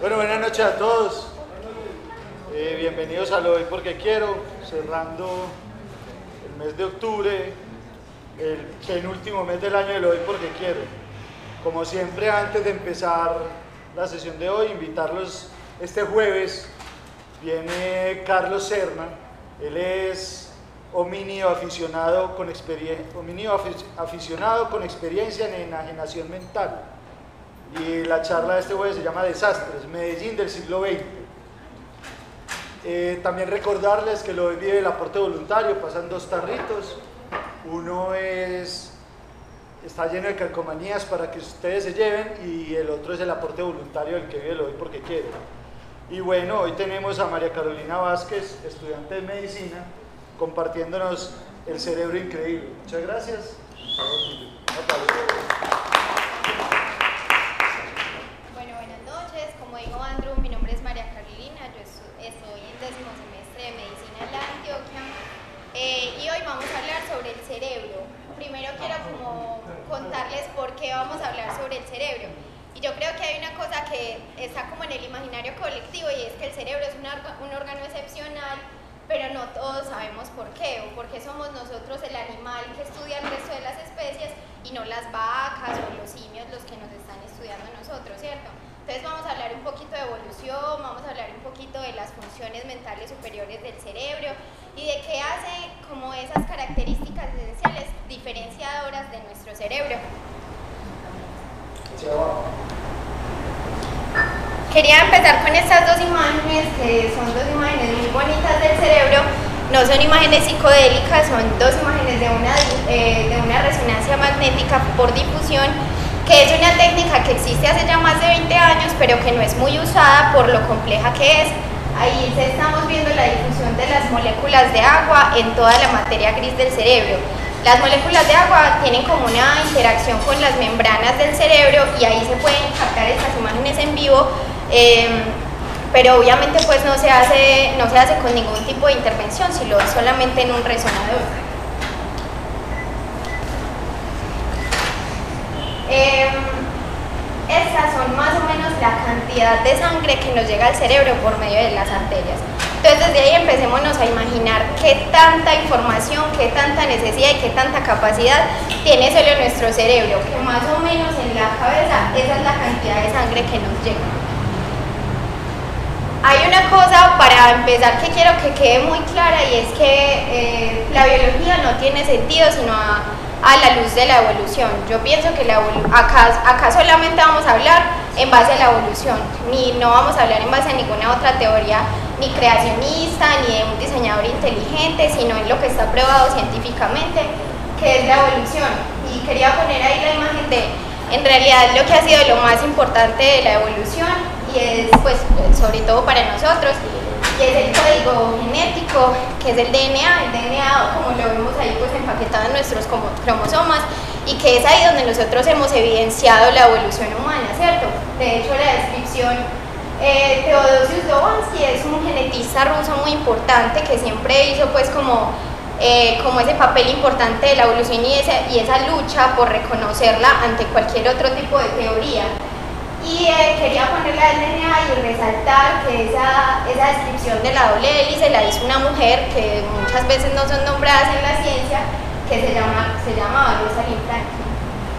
Bueno, buenas noches a todos. Bienvenidos a Lo Doy Porque Quiero, cerrando el mes de octubre, el penúltimo mes del año de Lo Doy Porque Quiero. Como siempre, antes de empezar la sesión de hoy, invitarlos este jueves. Viene Carlos Serna, él es homínido aficionado con experiencia en enajenación mental. Y la charla de este jueves se llama Desastres, Medellín del siglo XX. También recordarles que Lo Doy vive el aporte voluntario, pasan dos tarritos. Uno está lleno de calcomanías para que ustedes se lleven y el otro es el aporte voluntario del que vive Lo Doy Porque Quiero. Y bueno, hoy tenemos a María Carolina Vázquez, estudiante de medicina, compartiéndonos el cerebro increíble. Muchas gracias. Bueno, buenas noches. Como dijo Andrew, mi nombre es María Carolina, yo estoy en 10º semestre de medicina en la Antioquia y hoy vamos a hablar sobre el cerebro. Primero quiero contarles por qué vamos a hablar sobre el cerebro. Y yo creo que hay una cosa que está como en el imaginario colectivo y es que el cerebro es un órgano excepcional, pero no todos sabemos por qué, o por qué somos nosotros el animal que estudia el resto de las especies y no las vacas o los simios los que nos están estudiando nosotros, ¿cierto? Entonces vamos a hablar un poquito de evolución, vamos a hablar un poquito de las funciones mentales superiores del cerebro y de qué hace como esas características esenciales diferenciadoras de nuestro cerebro. Quería empezar con estas dos imágenes, que son dos imágenes muy bonitas del cerebro. No son imágenes psicodélicas, son dos imágenes de una resonancia magnética por difusión, que es una técnica que existe hace ya más de 20 años, pero que no es muy usada por lo compleja que es. Ahí estamos viendo la difusión de las moléculas de agua en toda la materia gris del cerebro. Las moléculas de agua tienen como una interacción con las membranas del cerebro y ahí se pueden captar estas imágenes en vivo, pero obviamente pues no se hace con ningún tipo de intervención, sino solamente en un resonador. Estas son más o menos la cantidad de sangre que nos llega al cerebro por medio de las arterias. Entonces desde ahí empecémonos a imaginar qué tanta información, qué tanta necesidad y qué tanta capacidad tiene solo nuestro cerebro, que más o menos en la cabeza esa es la cantidad de sangre que nos llega. Hay una cosa para empezar que quiero que quede muy clara y es que la biología no tiene sentido sino a la luz de la evolución. Yo pienso que acá solamente vamos a hablar en base a la evolución, no vamos a hablar en base a ninguna otra teoría ni creacionista, ni de un diseñador inteligente, sino en lo que está probado científicamente, que es la evolución. Y quería poner ahí la imagen de, en realidad, lo que ha sido lo más importante de la evolución, y es, pues, sobre todo para nosotros, y es el código genético, que es el DNA. El DNA, como lo vemos ahí, pues, empaquetado en nuestros cromosomas, y que es ahí donde nosotros hemos evidenciado la evolución humana, ¿cierto? De hecho, la descripción Teodosius Dovansky es un genetista ruso muy importante que siempre hizo pues como ese papel importante de la evolución y esa lucha por reconocerla ante cualquier otro tipo de teoría. Y quería ponerla del DNA y resaltar que esa descripción de la doble hélice la hizo una mujer que muchas veces no son nombradas en la ciencia, que se llama Rosalind Franklin.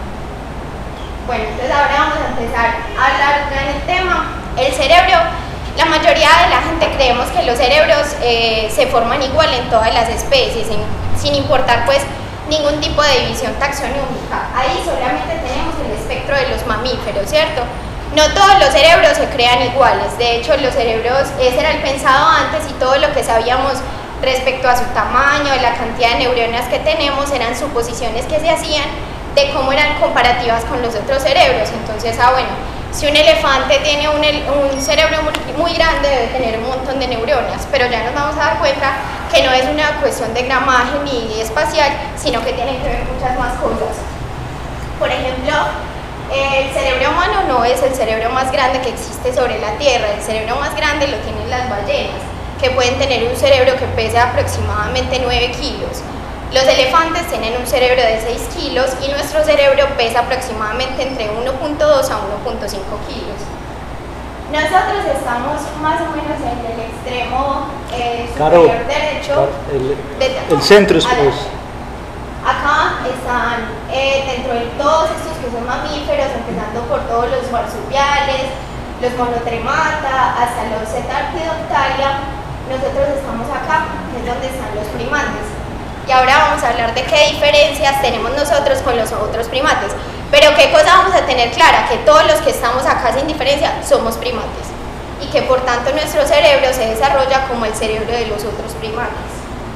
Bueno, entonces ahora vamos a empezar a hablar en el tema. El cerebro, la mayoría de la gente creemos que los cerebros se forman igual en todas las especies, sin importar pues ningún tipo de división taxonómica. Ahí solamente tenemos el espectro de los mamíferos, ¿cierto? No todos los cerebros se crean iguales. De hecho, los cerebros, ese era el pensado antes, y todo lo que sabíamos respecto a su tamaño, de la cantidad de neuronas que tenemos, eran suposiciones que se hacían de cómo eran comparativas con los otros cerebros. Entonces, bueno, si un elefante tiene un cerebro muy grande, debe tener un montón de neuronas, pero ya nos vamos a dar cuenta que no es una cuestión de gramaje ni espacial, sino que tiene que ver muchas más cosas. Por ejemplo, el cerebro humano no es el cerebro más grande que existe sobre la Tierra. El cerebro más grande lo tienen las ballenas, que pueden tener un cerebro que pesa aproximadamente 9 kilos. Los elefantes tienen un cerebro de 6 kilos y nuestro cerebro pesa aproximadamente entre 1.2 a 1.5 kilos. Nosotros estamos más o menos en el extremo superior derecho. El centro es Acá están dentro de todos estos que son mamíferos, empezando por todos los marsupiales, los monotremata, hasta los cetartidoptalia. Nosotros estamos acá, que es donde están los primates. Y ahora vamos a hablar de qué diferencias tenemos nosotros con los otros primates. Pero qué cosa vamos a tener clara, que todos los que estamos acá sin diferencia somos primates. Y que por tanto nuestro cerebro se desarrolla como el cerebro de los otros primates.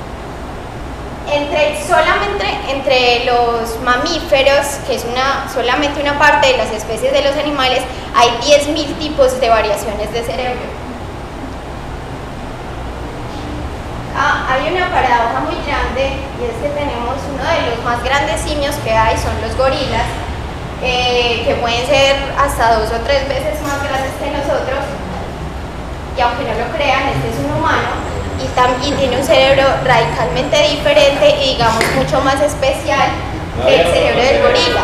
Solamente entre los mamíferos, que es solamente una parte de las especies de los animales, hay 10.000 tipos de variaciones de cerebro. Hay una paradoja muy grande, y es que tenemos uno de los más grandes simios que hay, son los gorilas, que pueden ser hasta 2 o 3 veces más grandes que nosotros, y aunque no lo crean, este es un humano, y también tiene un cerebro radicalmente diferente y digamos mucho más especial que el cerebro del gorila.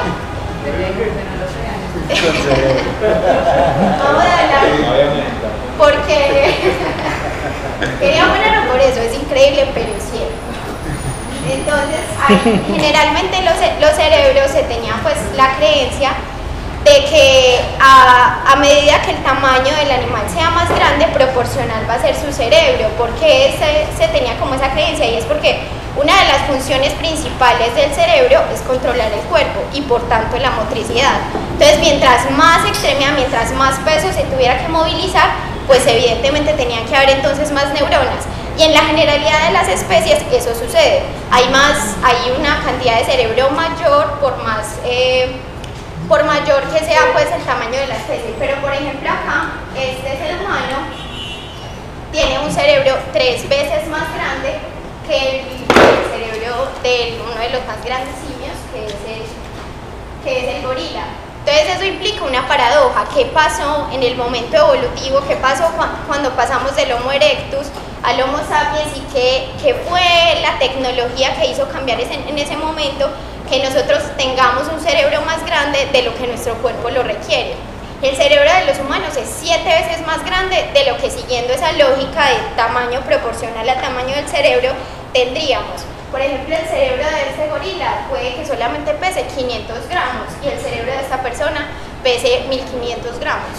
Vamos a hablar porque quería ponerlo por eso, es increíble pero es cierto. Entonces, generalmente los cerebros se tenía pues la creencia de que a medida que el tamaño del animal sea más grande, proporcional va a ser su cerebro. ¿Por qué se tenía como esa creencia? Y es porque una de las funciones principales del cerebro es controlar el cuerpo y por tanto la motricidad. Entonces, mientras más extremidad, mientras más peso se tuviera que movilizar, pues evidentemente tenían que haber entonces más neuronas. Y en la generalidad de las especies eso sucede. Hay una cantidad de cerebro mayor por mayor que sea pues el tamaño de la especie. Pero por ejemplo acá, este ser humano tiene un cerebro 3 veces más grande que el cerebro de uno de los más grandes simios, que es el gorila. Entonces eso implica una paradoja. ¿Qué pasó en el momento evolutivo? ¿Qué pasó cuando pasamos del Homo erectus al Homo sapiens? ¿Y qué fue la tecnología que hizo cambiar en ese momento que nosotros tengamos un cerebro más grande de lo que nuestro cuerpo lo requiere? El cerebro de los humanos es 7 veces más grande de lo que, siguiendo esa lógica de tamaño proporcional al tamaño del cerebro, tendríamos. Por ejemplo, el cerebro de este gorila puede que solamente pese 500 gramos y el cerebro de esta persona pese 1500 gramos.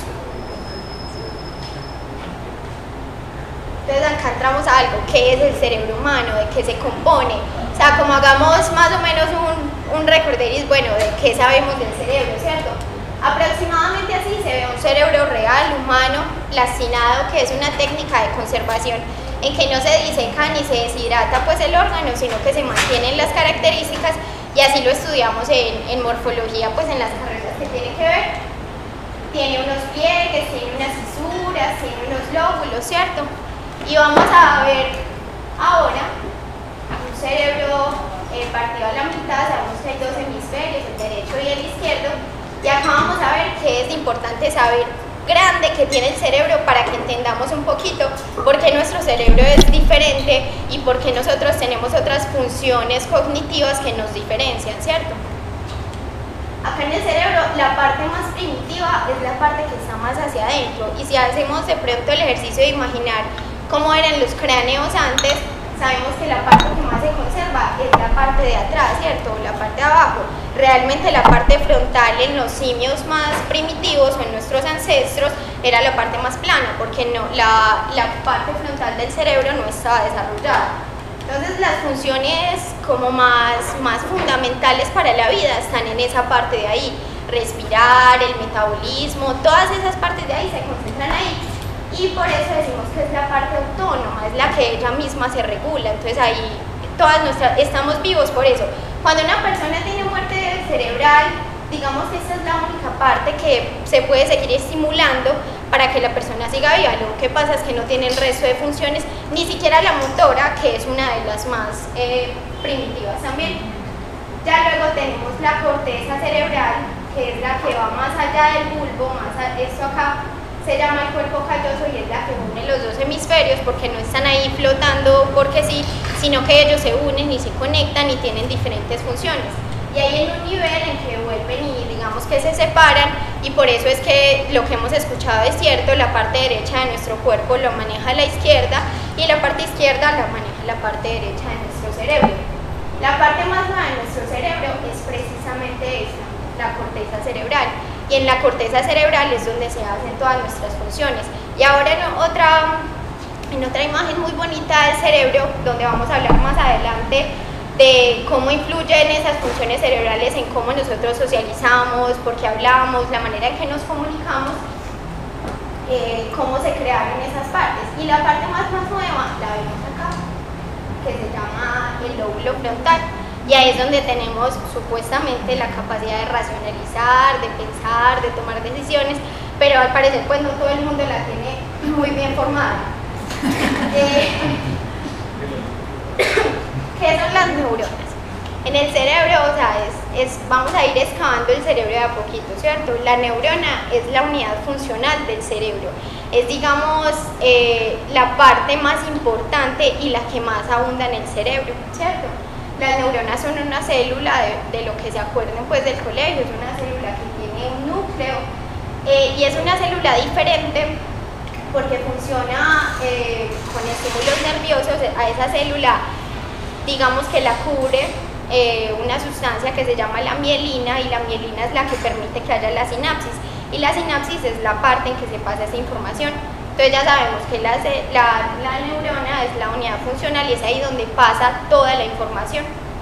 Entonces acá entramos a algo, ¿qué es el cerebro humano? ¿De qué se compone? O sea, como hagamos más o menos un recorderis, bueno, de qué sabemos del cerebro, ¿cierto? Aproximadamente así se ve un cerebro real, humano, plastinado, que es una técnica de conservación en que no se diseca ni se deshidrata pues el órgano, sino que se mantienen las características, y así lo estudiamos en morfología, pues en las carreras que tiene que ver. Tiene unos pliegues, tiene unas fisuras, tiene unos lóbulos, ¿cierto? Y vamos a ver ahora un cerebro partido a la mitad. Sabemos que hay 2 hemisferios, el derecho y el izquierdo, y acá vamos a ver qué es importante saber grande que tiene el cerebro para que entendamos un poquito por qué nuestro cerebro es diferente y por qué nosotros tenemos otras funciones cognitivas que nos diferencian, ¿cierto? Acá en el cerebro la parte más primitiva es la parte que está más hacia adentro, y si hacemos de pronto el ejercicio de imaginar cómo eran los cráneos antes, sabemos que la parte que más se conserva es la parte de atrás, ¿cierto? La parte de abajo. Realmente la parte frontal en los simios más primitivos o en nuestros ancestros era la parte más plana, porque la parte frontal del cerebro no estaba desarrollada. Entonces las funciones como más fundamentales para la vida están en esa parte de ahí. Respirar, el metabolismo, todas esas partes de ahí se concentran ahí. Y por eso decimos que es la parte autónoma, es la que ella misma se regula. Entonces ahí estamos vivos por eso. Cuando una persona tiene muerte cerebral, digamos que esta es la única parte que se puede seguir estimulando para que la persona siga viva. Lo que pasa es que no tiene el resto de funciones, ni siquiera la motora, que es una de las más primitivas también. Ya luego tenemos la corteza cerebral, que es la que va más allá del bulbo, esto acá se llama el cuerpo calloso, y es la que une los 2 hemisferios, porque no están ahí flotando porque sí, sino que ellos se unen y se conectan y tienen diferentes funciones. y hay en un nivel en que vuelven y digamos que se separan, y por eso es que lo que hemos escuchado es cierto, la parte derecha de nuestro cuerpo lo maneja la izquierda y la parte izquierda la maneja la parte derecha de nuestro cerebro. La parte más nueva de nuestro cerebro es precisamente esta, la corteza cerebral, y en la corteza cerebral es donde se hacen todas nuestras funciones. Y ahora en otra imagen muy bonita del cerebro, donde vamos a hablar más adelante de cómo influyen esas funciones cerebrales en cómo nosotros socializamos, por qué hablamos, la manera en que nos comunicamos, cómo se crearon esas partes. Y la parte más nueva la vemos acá, que se llama el lóbulo frontal, y ahí es donde tenemos supuestamente la capacidad de racionalizar, de pensar, de tomar decisiones, pero al parecer pues no todo el mundo la tiene muy bien formada. ¿Qué son las neuronas? En el cerebro, o sea, vamos a ir excavando el cerebro de a poquito, ¿cierto? La neurona es la unidad funcional del cerebro, es, digamos, la parte más importante y la que más abunda en el cerebro, ¿cierto? Las neuronas son una célula, de lo que se acuerden pues del colegio, es una célula que tiene un núcleo, y es una célula diferente porque funciona con estímulos nerviosos. A esa célula, digamos que la cubre una sustancia que se llama la mielina, y la mielina es la que permite que haya la sinapsis, y la sinapsis es la parte en que se pasa esa información. Entonces ya sabemos que la neurona es la unidad funcional y es ahí donde pasa toda la información.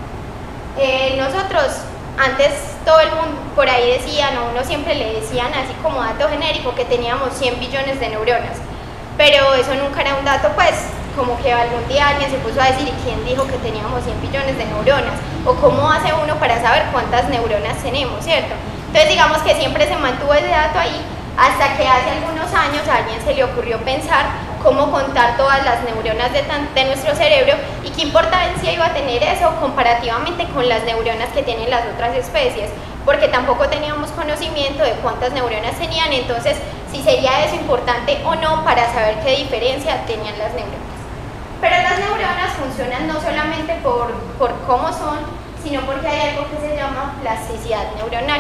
Nosotros, antes todo el mundo por ahí decían, o uno siempre le decían así como dato genérico, que teníamos 100 billones de neuronas, pero eso nunca era un dato, pues como que algún día alguien se puso a decir, ¿y quién dijo que teníamos 100 billones de neuronas? O cómo hace uno para saber cuántas neuronas tenemos, ¿cierto? Entonces digamos que siempre se mantuvo ese dato ahí, hasta que hace algunos años a alguien se le ocurrió pensar cómo contar todas las neuronas de nuestro cerebro y qué importancia iba a tener eso comparativamente con las neuronas que tienen las otras especies, porque tampoco teníamos conocimiento de cuántas neuronas tenían, entonces si sería eso importante o no para saber qué diferencia tenían las neuronas. Pero las neuronas funcionan no solamente por cómo son, sino porque hay algo que se llama plasticidad neuronal.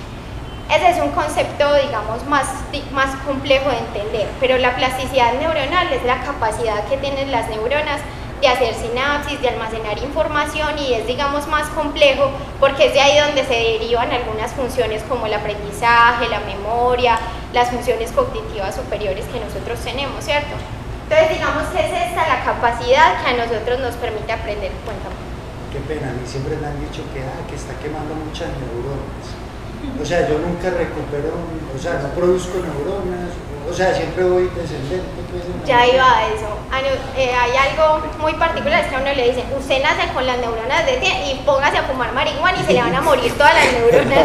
Ese es un concepto, digamos, más complejo de entender, pero la plasticidad neuronal es la capacidad que tienen las neuronas de hacer sinapsis, de almacenar información, y es, digamos, más complejo porque es de ahí donde se derivan algunas funciones como el aprendizaje, la memoria, las funciones cognitivas superiores que nosotros tenemos, ¿cierto? Entonces, digamos que es esta la capacidad que a nosotros nos permite aprender. Cuéntame. Qué pena, a mí siempre me han dicho que está quemando muchas neuronas. O sea, yo nunca recupero, o sea, no produzco neuronas, o sea, siempre voy descendente. Pues, ya iba a eso. Hay algo muy particular, es que a uno le dicen, usted nace con las neuronas de 10 y póngase a fumar marihuana y se le van a morir todas las neuronas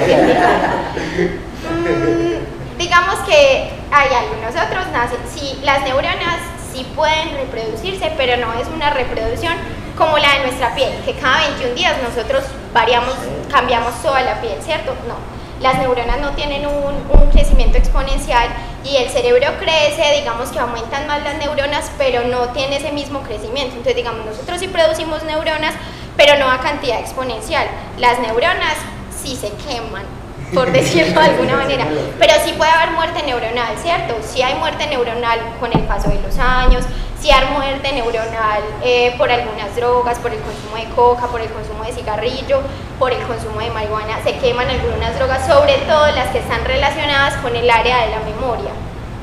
de 10. Digamos que hay algo, nosotros nacen, sí, las neuronas sí pueden reproducirse, pero no es una reproducción como la de nuestra piel, que cada 21 días nosotros cambiamos toda la piel, ¿cierto? No. Las neuronas no tienen un crecimiento exponencial y el cerebro crece, digamos que aumentan más las neuronas, pero no tiene ese mismo crecimiento. Entonces, digamos, nosotros sí producimos neuronas, pero no a cantidad exponencial. Las neuronas sí se queman, por decirlo de alguna manera, pero sí puede haber muerte neuronal, ¿cierto? Sí hay muerte neuronal con el paso de los años, sí hay muerte neuronal por algunas drogas, por el consumo de coca, por el consumo de cigarrillo, por el consumo de marihuana. Se queman algunas drogas, sobre todo las que están relacionadas con el área de la memoria.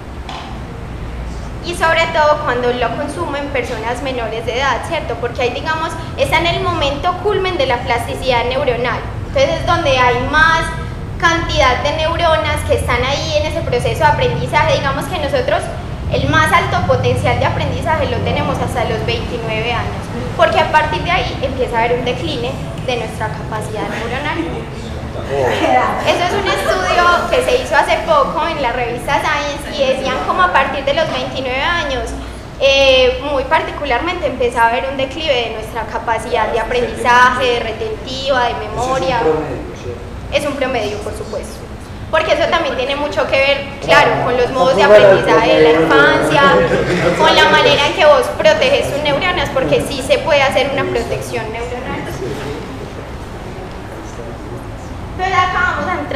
Y sobre todo cuando lo consumen personas menores de edad, ¿cierto? Porque ahí, digamos, está en el momento culmen de la plasticidad neuronal. Entonces es donde hay más cantidad de neuronas que están ahí en ese proceso de aprendizaje. Digamos que nosotros el más alto potencial de aprendizaje lo tenemos hasta los 29 años, porque a partir de ahí empieza a haber un decline de nuestra capacidad neuronal. Eso es un estudio que se hizo hace poco en la revista Science y decían como a partir de los 29 años muy particularmente empieza a haber un declive de nuestra capacidad de aprendizaje, de retentiva, de memoria. Es un promedio, por supuesto. Porque eso también tiene mucho que ver, claro, con los modos de aprendizaje de la infancia, con la manera en que vos proteges tus neuronas, porque sí se puede hacer una protección neuronal.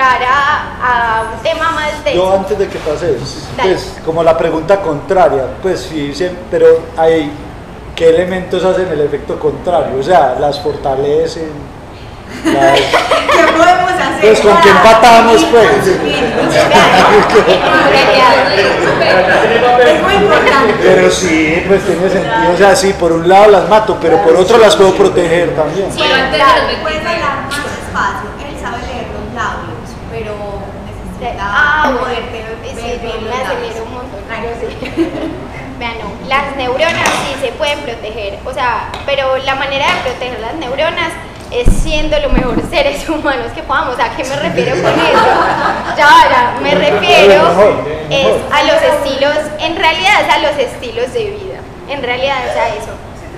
entrar a un tema más de... Yo antes de que pases, Dale. pues como la pregunta contraria, pues sí, pero ¿qué elementos hacen el efecto contrario? O sea, las fortalecen, ¿Qué podemos hacer? pues con para quién empatamos, pues. Es muy importante. Pero sí, pues tiene sentido, o sea, sí, por un lado las mato, pero por otro las puedo proteger también. Sí, Bueno, antes claro. de los Puedes hablar más despacio. Él sabe leer los labios, pero necesita Bueno, poderte sí, ver yo bien me los acelero labios. un montón. Tranquilo. Vean, no, las neuronas sí se pueden proteger, o sea, pero la manera de proteger las neuronas es siendo los mejores seres humanos que podamos. ¿A qué me refiero con eso? Ya, me refiero es a los estilos, en realidad es a los estilos de vida, en realidad es a eso.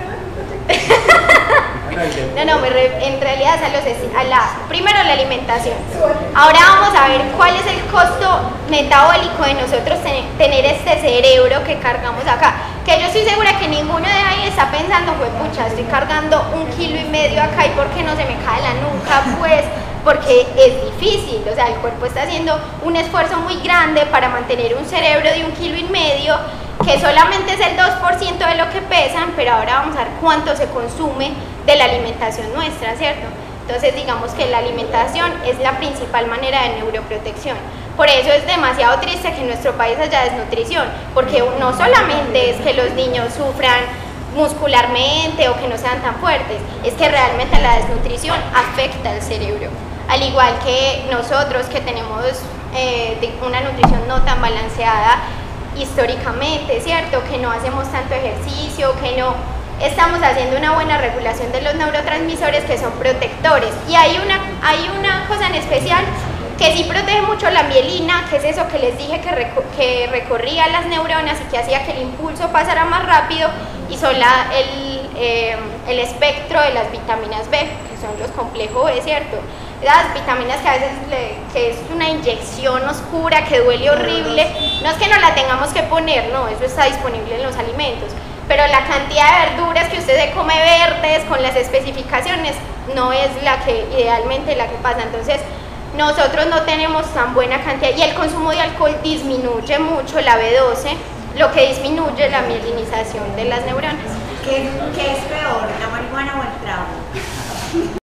No, en realidad es primero la alimentación. Ahora vamos a ver cuál es el costo metabólico de nosotros tener este cerebro que cargamos acá. Que yo estoy segura que ninguno de ahí está pensando, pues pucha, estoy cargando 1,5 kilos acá y ¿por qué no se me cae la nuca? Pues porque es difícil, o sea, el cuerpo está haciendo un esfuerzo muy grande para mantener un cerebro de 1,5 kilos, que solamente es el 2% de lo que pesan, pero ahora vamos a ver cuánto se consume de la alimentación nuestra, ¿cierto? Entonces digamos que la alimentación es la principal manera de neuroprotección. Por eso es demasiado triste que en nuestro país haya desnutrición, porque no solamente es que los niños sufran muscularmente o que no sean tan fuertes, es que realmente la desnutrición afecta al cerebro. Al igual que nosotros que tenemos una nutrición no tan balanceada históricamente, ¿cierto? Que no hacemos tanto ejercicio, que no estamos haciendo una buena regulación de los neurotransmisores que son protectores. Y hay una cosa en especial que sí protege mucho la mielina, que es eso que les dije que recorría las neuronas y que hacía que el impulso pasara más rápido, y son el espectro de las vitaminas B, que son los complejos B, ¿cierto? Las vitaminas que a veces que es una inyección oscura que duele horrible, no es que no la tengamos que poner, no, eso está disponible en los alimentos, pero la cantidad de verduras que usted se come verdes con las especificaciones no es idealmente la que pasa. Entonces nosotros no tenemos tan buena cantidad y el consumo de alcohol disminuye mucho la B12, lo que disminuye la mielinización de las neuronas. ¿Qué es peor, la marihuana o el trago?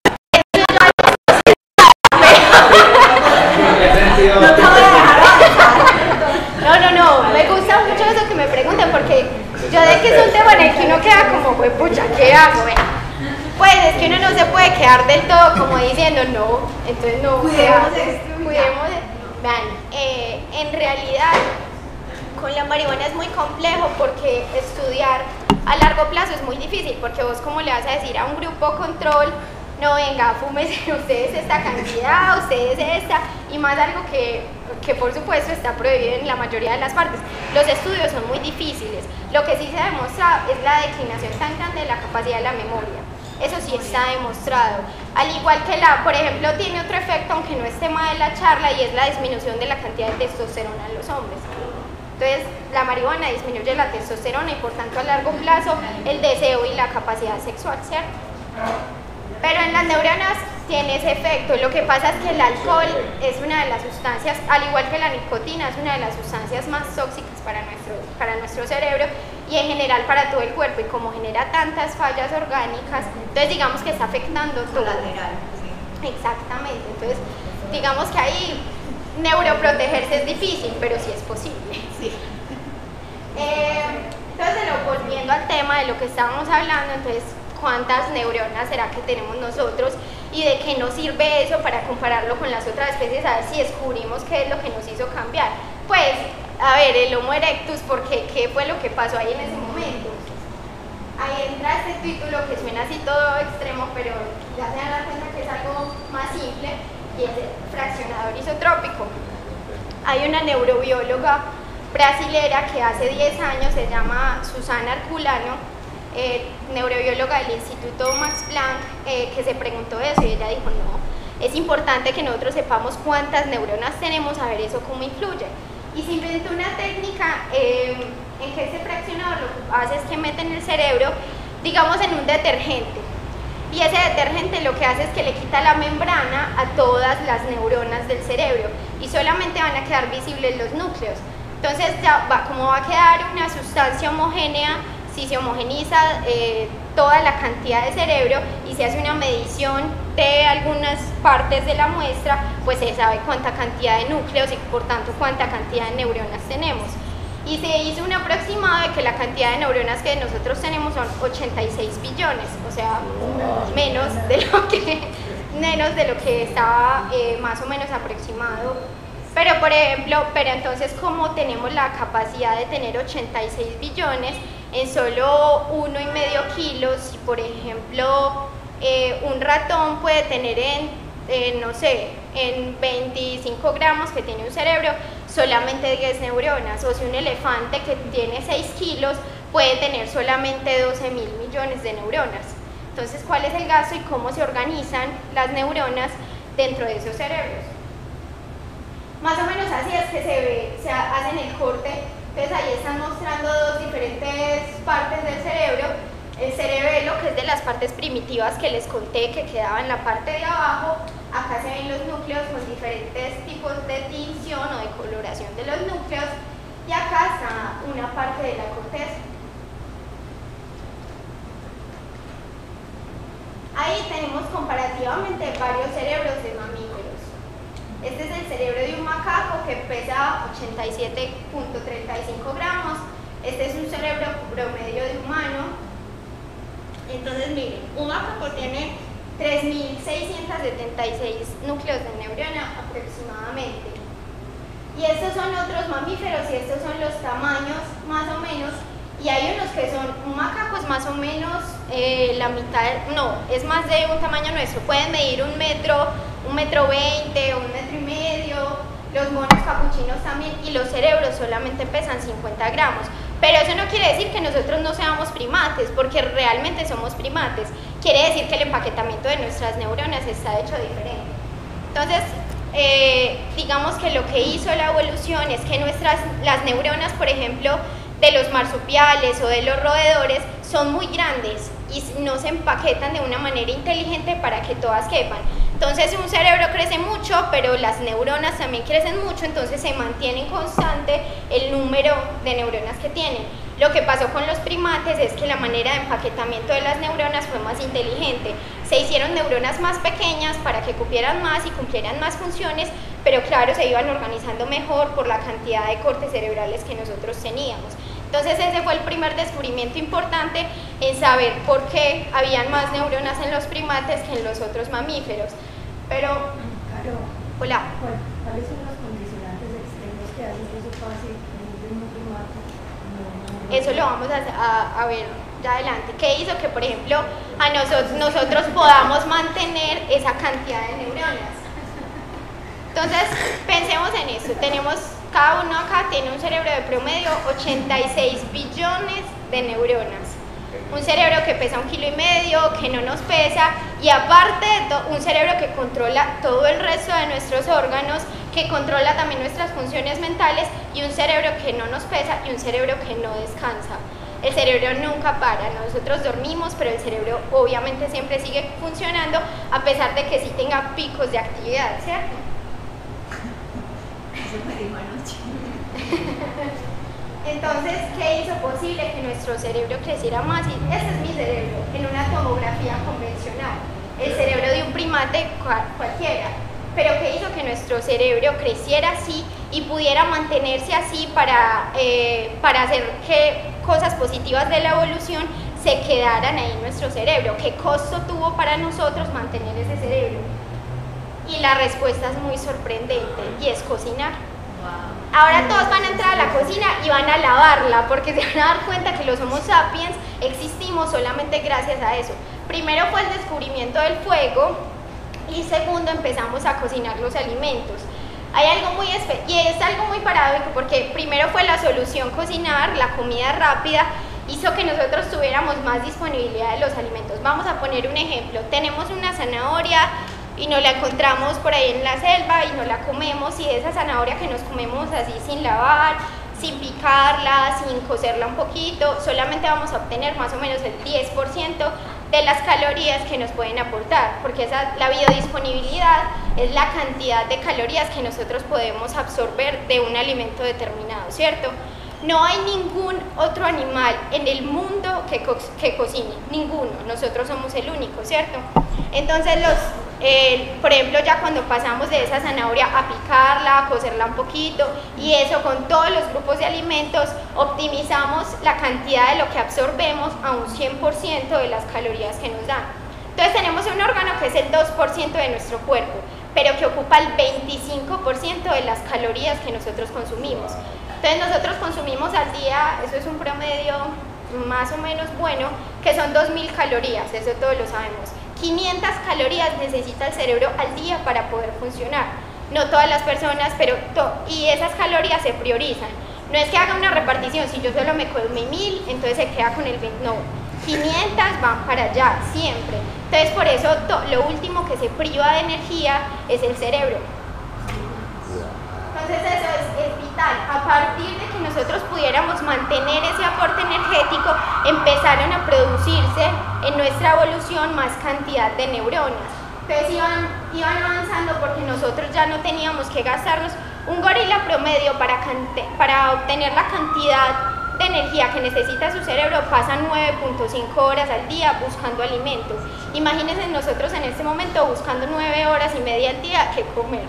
No te voy a dejar avanzar. No, me gusta mucho eso que me pregunten, porque yo de que es un tema en el que uno queda como, pues pucha, ¿qué hago? Pues es que uno no se puede quedar del todo como diciendo no, entonces no, Cuidemos cuidemos. Vean, en realidad con la marihuana es muy complejo porque estudiar a largo plazo es muy difícil, porque vos como le vas a decir a un grupo control, no venga, fúmese ustedes esta cantidad, ustedes esta, y más algo que por supuesto está prohibido en la mayoría de las partes. Los estudios son muy difíciles. Lo que sí se ha demostrado es la declinación tan grande de la capacidad de la memoria. Eso sí está demostrado. Al igual que por ejemplo, tiene otro efecto, aunque no es tema de la charla, y es la disminución de la cantidad de testosterona en los hombres. Entonces, la marihuana disminuye la testosterona y por tanto a largo plazo el deseo y la capacidad sexual, ¿cierto? Pero en las neuronas tiene ese efecto. Lo que pasa es que el alcohol es una de las sustancias, al igual que la nicotina, es una de las sustancias más tóxicas para nuestro cerebro y en general para todo el cuerpo, y como genera tantas fallas orgánicas, entonces digamos que está afectando todo. Colateral, sí. Exactamente, entonces digamos que ahí neuroprotegerse es difícil, pero sí es posible. Sí. Entonces, volviendo al tema de lo que estábamos hablando, entonces, ¿cuántas neuronas será que tenemos nosotros y de qué nos sirve eso para compararlo con las otras especies, a ver si descubrimos qué es lo que nos hizo cambiar? Pues, a ver, el Homo erectus, porque ¿qué fue lo que pasó ahí en ese momento? Ahí entra este título que suena así todo extremo, pero ya se dan cuenta que es algo más simple, y es el fraccionador isotrópico. Hay una neurobióloga brasilera que hace 10 años se llama Susana Herculano, neurobióloga del Instituto Max Planck, que se preguntó eso y ella dijo no, es importante que nosotros sepamos cuántas neuronas tenemos, a ver eso cómo influye. Y se inventó una técnica en que este fraccionador lo que hace es que mete en el cerebro, digamos en un detergente, Y ese detergente lo que hace es que le quita la membrana a todas las neuronas del cerebro y solamente van a quedar visibles los núcleos. Entonces ya va, como va a quedar una sustancia homogénea, si se homogeniza toda la cantidad de cerebro y se hace una medición de algunas partes de la muestra, pues se sabe cuánta cantidad de núcleos y por tanto cuánta cantidad de neuronas tenemos. Y se hizo un aproximado de que la cantidad de neuronas que nosotros tenemos son 86 billones, o sea, menos de lo que estaba más o menos aproximado. Pero por ejemplo, entonces como tenemos la capacidad de tener 86 billones en solo 1,5 kilos, si por ejemplo un ratón puede tener no sé, en 25 gramos que tiene un cerebro, solamente 10 neuronas, o si un elefante que tiene 6 kilos puede tener solamente 12.000 millones de neuronas. Entonces, ¿cuál es el gasto y cómo se organizan las neuronas dentro de esos cerebros? Más o menos así es que se hacen el corte. Entonces ahí están mostrando dos diferentes partes del cerebro. El cerebelo, que es de las partes primitivas que les conté que quedaba en la parte de abajo. Acá se ven los núcleos con diferentes tipos de tinción o de coloración de los núcleos. Y acá está una parte de la corteza. Ahí tenemos comparativamente varios cerebros de mamíferos. Este es el cerebro de un macaco que pesa 87.35 gramos. Este es un cerebro promedio de humano. Entonces miren, un macaco tiene 3.676 núcleos de neurona aproximadamente. Y estos son otros mamíferos y estos son los tamaños más o menos. Y hay unos que son, un macaco es más o menos la mitad, no, es más de un tamaño nuestro. Pueden medir 1 metro, 1,20 metros, 1,5 metros. Los monos capuchinos también, y los cerebros solamente pesan 50 gramos. Pero eso no quiere decir que nosotros no seamos primates, porque realmente somos primates. Quiere decir que el empaquetamiento de nuestras neuronas está hecho diferente. Entonces, digamos que lo que hizo la evolución es que las neuronas, por ejemplo, de los marsupiales o de los roedores, son muy grandes y no se empaquetan de una manera inteligente para que todas quepan. Entonces un cerebro crece mucho, pero las neuronas también crecen mucho, entonces se mantiene constante el número de neuronas que tienen. Lo que pasó con los primates es que la manera de empaquetamiento de las neuronas fue más inteligente. Se hicieron neuronas más pequeñas para que cupieran más y cumplieran más funciones, pero claro, se iban organizando mejor por la cantidad de cortes cerebrales que nosotros teníamos. Entonces ese fue el primer descubrimiento importante en saber por qué habían más neuronas en los primates que en los otros mamíferos. Pero, Claro. hola. ¿Cuáles son los condicionantes extremos que hacen que eso pase en un mismo primate? Eso lo vamos a ver ya adelante. ¿Qué hizo que, por ejemplo, a nosotros podamos mantener esa cantidad de neuronas? Entonces, pensemos en esto. Cada uno acá tiene un cerebro de promedio 86 billones de neuronas. Un cerebro que pesa 1,5 kilos, que no nos pesa, y aparte un cerebro que controla todo el resto de nuestros órganos, que controla también nuestras funciones mentales, y un cerebro que no nos pesa y un cerebro que no descansa. El cerebro nunca para, nosotros dormimos, pero el cerebro obviamente siempre sigue funcionando, a pesar de que sí tenga picos de actividad, ¿cierto? Eso me dijo anoche. Entonces, ¿qué hizo posible que nuestro cerebro creciera más? Y este es mi cerebro, en una tomografía convencional, el cerebro de un primate cualquiera. Pero ¿qué hizo que nuestro cerebro creciera así y pudiera mantenerse así para hacer que cosas positivas de la evolución se quedaran ahí en nuestro cerebro? ¿Qué costo tuvo para nosotros mantener ese cerebro? Y la respuesta es muy sorprendente, y es cocinar. Ahora todos van a entrar a la cocina y van a lavarla, porque se van a dar cuenta que los Homo sapiens existimos solamente gracias a eso. Primero fue el descubrimiento del fuego, y segundo empezamos a cocinar los alimentos. Hay algo muy y es algo muy paradójico, porque primero fue la solución cocinar, la comida rápida, hizo que nosotros tuviéramos más disponibilidad de los alimentos. Vamos a poner un ejemplo. Tenemos una zanahoria y nos la encontramos por ahí en la selva y nos la comemos, y esa zanahoria que nos comemos así sin lavar, sin picarla, sin cocerla un poquito, solamente vamos a obtener más o menos el 10% de las calorías que nos pueden aportar, porque la biodisponibilidad es la cantidad de calorías que nosotros podemos absorber de un alimento determinado, ¿cierto? No hay ningún otro animal en el mundo que cocine, ninguno, nosotros somos el único, ¿cierto? Entonces, por ejemplo, ya cuando pasamos de esa zanahoria a picarla, a cocerla un poquito, y eso con todos los grupos de alimentos, optimizamos la cantidad de lo que absorbemos a un 100% de las calorías que nos dan. Entonces tenemos un órgano que es el 2% de nuestro cuerpo, pero que ocupa el 25% de las calorías que nosotros consumimos. Entonces nosotros consumimos al día, eso es un promedio más o menos bueno, que son 2000 calorías, eso todos lo sabemos. 500 calorías necesita el cerebro al día para poder funcionar. No todas las personas, y esas calorías se priorizan. No es que haga una repartición, si yo solo me comí 1000, entonces se queda con el 20, no. 500 van para allá, siempre. Entonces por eso lo último que se priva de energía es el cerebro. Entonces eso es vital. A partir de que nosotros pudiéramos mantener ese aporte energético, empezaron a producirse en nuestra evolución más cantidad de neuronas. Entonces iban avanzando porque nosotros ya no teníamos que gastarnos. Un gorila promedio para obtener la cantidad de energía que necesita su cerebro pasa 9.5 horas al día buscando alimento. Imagínense nosotros en este momento buscando 9 horas y media al día que comer.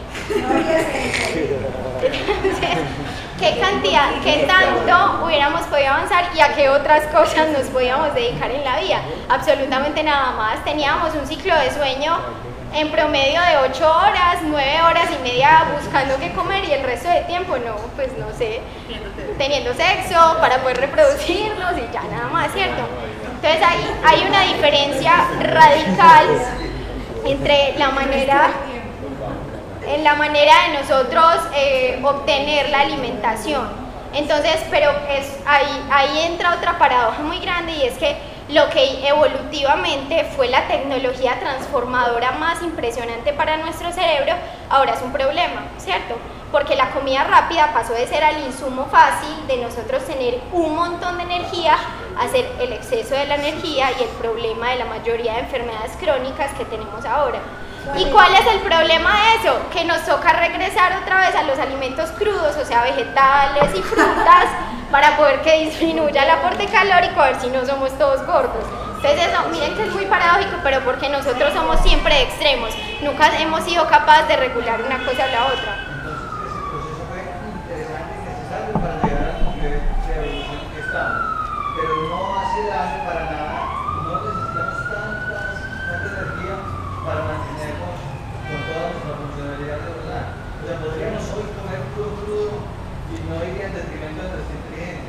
¿Qué cantidad, qué tanto hubiéramos podido avanzar y a qué otras cosas nos podíamos dedicar en la vida? Absolutamente nada más. Teníamos un ciclo de sueño en promedio de 8 horas, 9 horas y media buscando qué comer y el resto del tiempo no, pues no sé, teniendo sexo para poder reproducirnos y ya nada más, ¿cierto? Entonces hay una diferencia radical entre la manera de nosotros obtener la alimentación. Entonces, pero ahí entra otra paradoja muy grande y es que lo que evolutivamente fue la tecnología transformadora más impresionante para nuestro cerebro, ahora es un problema, ¿cierto? Porque la comida rápida pasó de ser al insumo fácil de nosotros tener un montón de energía a ser el exceso de la energía y el problema de la mayoría de enfermedades crónicas que tenemos ahora. ¿Y cuál es el problema de eso? Que nos toca regresar otra vez a los alimentos crudos, o sea, vegetales y frutas, para poder que disminuya el aporte calórico, a ver si no somos todos gordos. Entonces eso, miren que es muy paradójico, pero porque nosotros somos siempre de extremos, nunca hemos sido capaces de regular una cosa o la otra. Entonces ese proceso fue interesante y necesario para llegar al nivel de evolución que estamos, pero no hace daño para nada, no necesitamos tanta energía para mantenernos con toda nuestra funcionalidad de verdad. O sea, podríamos hoy comer crudo y no iría en detrimento de nuestra inteligencia.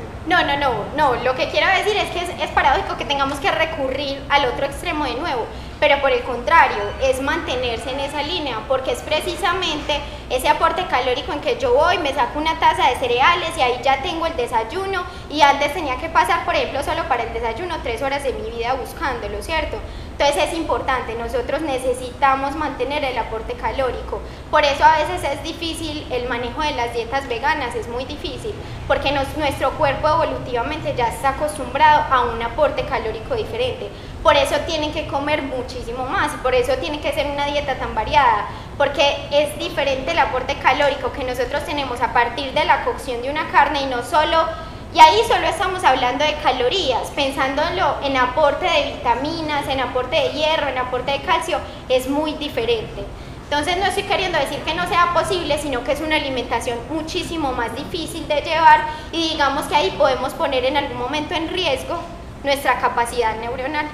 No, lo que quiero decir es que es paradójico que tengamos que recurrir al otro extremo de nuevo, pero por el contrario, es mantenerse en esa línea, porque es precisamente ese aporte calórico en que yo voy, me saco una taza de cereales y ahí ya tengo el desayuno, y antes tenía que pasar, por ejemplo, solo para el desayuno 3 horas de mi vida buscándolo, ¿cierto? Entonces es importante, nosotros necesitamos mantener el aporte calórico. Por eso a veces es difícil el manejo de las dietas veganas, es muy difícil, porque nuestro cuerpo evolutivamente ya está acostumbrado a un aporte calórico diferente. Por eso tienen que comer muchísimo más y por eso tiene que ser una dieta tan variada, porque es diferente el aporte calórico que nosotros tenemos a partir de la cocción de una carne y no solo. Y ahí solo estamos hablando de calorías, pensándolo en aporte de vitaminas, en aporte de hierro, en aporte de calcio, es muy diferente. Entonces no estoy queriendo decir que no sea posible, sino que es una alimentación muchísimo más difícil de llevar y digamos que ahí podemos poner en algún momento en riesgo nuestra capacidad neuronal.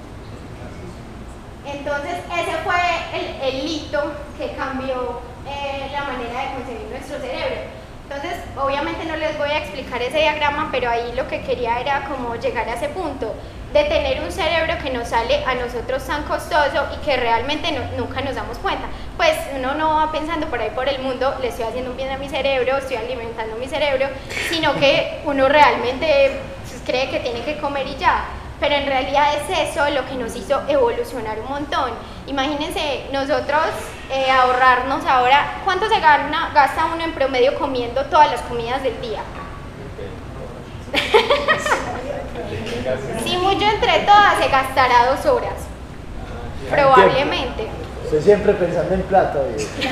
Entonces ese fue el hito que cambió la manera de concebir nuestro cerebro. Entonces, obviamente no les voy a explicar ese diagrama, pero ahí lo que quería era como llegar a ese punto, de tener un cerebro que nos sale a nosotros tan costoso y que realmente nunca nos damos cuenta. Pues uno no va pensando por ahí por el mundo, le estoy haciendo un bien a mi cerebro, estoy alimentando mi cerebro, sino que uno realmente cree que tiene que comer y ya. Pero en realidad es eso lo que nos hizo evolucionar un montón. Imagínense nosotros ahorrarnos ahora, ¿cuánto se gasta uno en promedio comiendo todas las comidas del día? Si mucho entre todas se gastará 2 horas, probablemente. Usted siempre pensando en plata.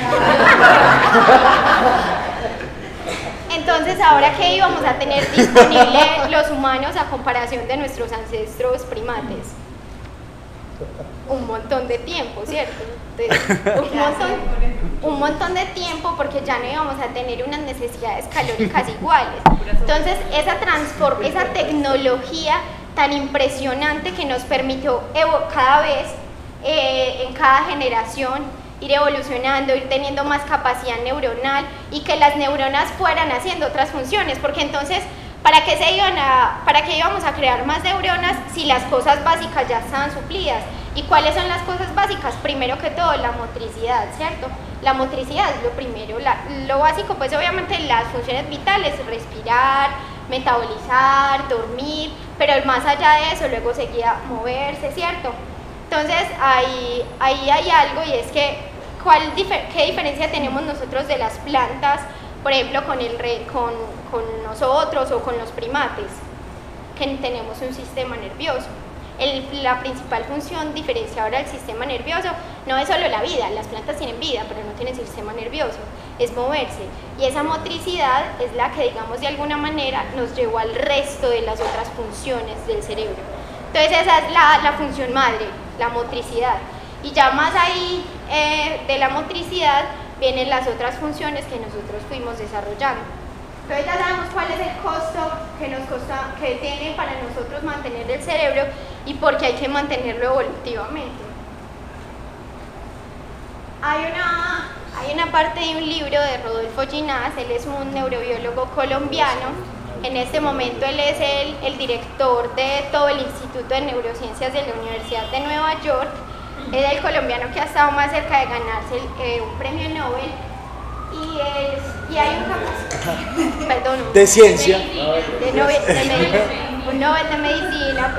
Entonces, ahora que íbamos a tener disponible los humanos a comparación de nuestros ancestros primates, un montón de tiempo, ¿cierto? Entonces, un montón de tiempo, porque ya no íbamos a tener unas necesidades calóricas iguales. Entonces, esa tecnología tan impresionante que nos permitió cada vez, en cada generación, ir evolucionando, ir teniendo más capacidad neuronal y que las neuronas fueran haciendo otras funciones, porque entonces, ¿para qué íbamos a crear más neuronas si las cosas básicas ya estaban suplidas? ¿Y cuáles son las cosas básicas? Primero que todo, la motricidad, ¿cierto? La motricidad es lo primero, lo básico, pues obviamente las funciones vitales, respirar, metabolizar, dormir, pero más allá de eso, luego seguía moverse, ¿cierto? Entonces, ahí hay algo, y es que, ¿qué diferencia tenemos nosotros de las plantas, por ejemplo, con nosotros o con los primates? Que tenemos un sistema nervioso. La principal función diferenciadora del sistema nervioso no es solo la vida, las plantas tienen vida, pero no tienen sistema nervioso, es moverse. Y esa motricidad es la que, digamos, de alguna manera nos llevó al resto de las otras funciones del cerebro. Entonces, esa es la función madre, la motricidad. Y ya más ahí de la motricidad vienen las otras funciones que nosotros fuimos desarrollando. Entonces ya sabemos cuál es el costo que tiene para nosotros mantener el cerebro y por qué hay que mantenerlo evolutivamente. Hay una parte de un libro de Rodolfo Ginás, él es un neurobiólogo colombiano. En este momento él es el director de todo el Instituto de Neurociencias de la Universidad de Nueva York. Es el colombiano que ha estado más cerca de ganarse un premio Nobel. Y hay un de ciencia. Un Nobel de medicina.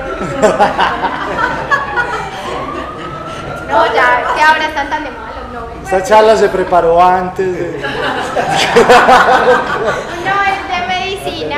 No, ya que ahora están tan de moda los Nobel. Esta charla se preparó antes. Un Nobel de medicina.